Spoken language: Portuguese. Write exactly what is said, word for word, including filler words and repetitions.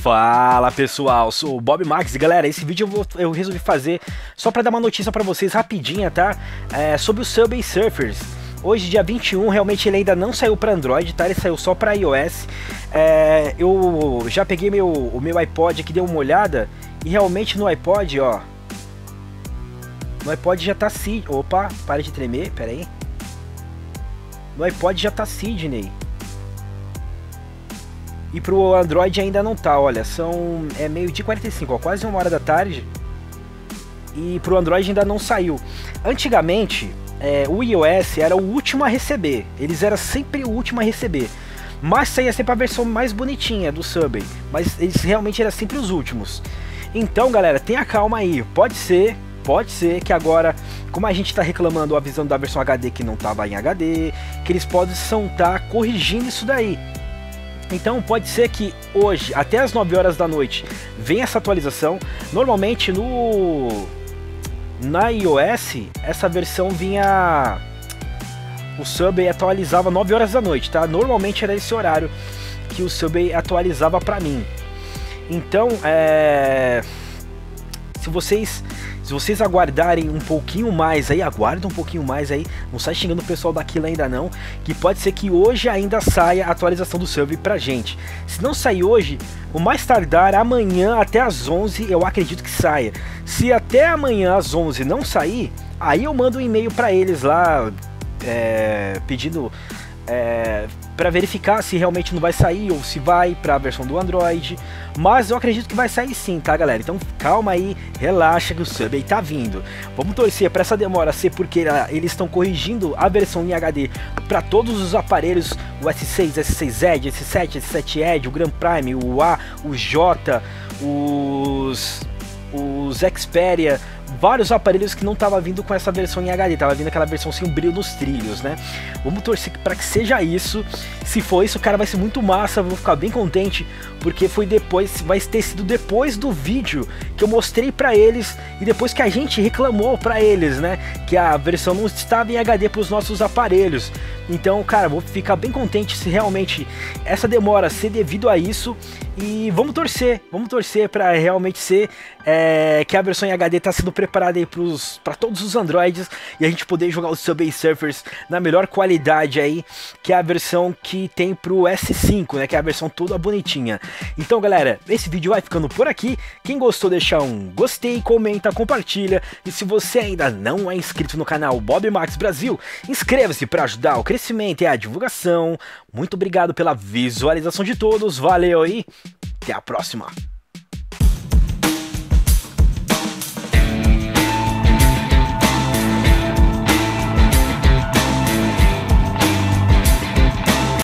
Fala pessoal, sou o Bob Max e galera, esse vídeo eu, vou, eu resolvi fazer só pra dar uma notícia pra vocês rapidinha, tá? É, sobre o Subway Surfers. Hoje, dia vinte e um, realmente ele ainda não saiu pra Android, tá? Ele saiu só pra iOS. É, eu já peguei meu, o meu iPod aqui, dei uma olhada e realmente no iPod, ó, no iPod já tá Sidney. Opa, para de tremer, pera aí. No iPod já tá Sidney. E pro Android ainda não tá, olha, são é meio-dia e quarenta e cinco, ó, quase uma hora da tarde. E pro Android ainda não saiu. Antigamente, é, o iOS era o último a receber. Eles eram sempre o último a receber. Mas saía sempre a versão mais bonitinha do Subway. Mas eles realmente eram sempre os últimos. Então, galera, tenha calma aí. Pode ser, pode ser que agora, como a gente tá reclamando, avisando da versão H D que não tava em H D, que eles possam estar corrigindo isso daí. Então pode ser que hoje, até as nove horas da noite, venha essa atualização. Normalmente no na iOS, essa versão vinha... O Subway atualizava nove horas da noite, tá? Normalmente era esse horário que o Subway atualizava pra mim. Então, é... Se vocês... Se vocês aguardarem um pouquinho mais aí, aguardem um pouquinho mais aí, não sai xingando o pessoal daquilo ainda não, que pode ser que hoje ainda saia a atualização do Subway pra gente. Se não sair hoje, o mais tardar amanhã até as onze, eu acredito que saia. Se até amanhã às onze não sair, aí eu mando um e-mail pra eles lá, é, pedindo... É, para verificar se realmente não vai sair ou se vai para a versão do Android, mas eu acredito que vai sair sim, tá galera? Então calma aí, relaxa que o Subway tá vindo. Vamos torcer para essa demora ser porque eles estão corrigindo a versão em H D para todos os aparelhos, o S seis, S seis Edge, S sete, S sete Edge, o Grand Prime, o A, o J, os os Xperia, vários aparelhos que não tava vindo com essa versão em H D, tava vindo aquela versão sem brilho nos trilhos, né? Vamos torcer para que seja isso. Se for isso, cara, vai ser muito massa, vou ficar bem contente, porque foi depois, vai ter sido depois do vídeo que eu mostrei para eles e depois que a gente reclamou para eles, né, que a versão não estava em H D para os nossos aparelhos. Então, cara, vou ficar bem contente se realmente essa demora ser devido a isso. E vamos torcer, vamos torcer para realmente ser é, que a versão em H D tá sendo preparada aí para todos os Androids e a gente poder jogar os Subway Surfers na melhor qualidade aí, que é a versão que tem pro S cinco, né, que é a versão toda bonitinha. Então, galera, esse vídeo vai ficando por aqui. Quem gostou, deixa um gostei, comenta, compartilha. E se você ainda não é inscrito no canal Bob Max Brasil, inscreva-se para ajudar o crescimento e a divulgação. Muito obrigado pela visualização de todos, valeu aí, até a próxima.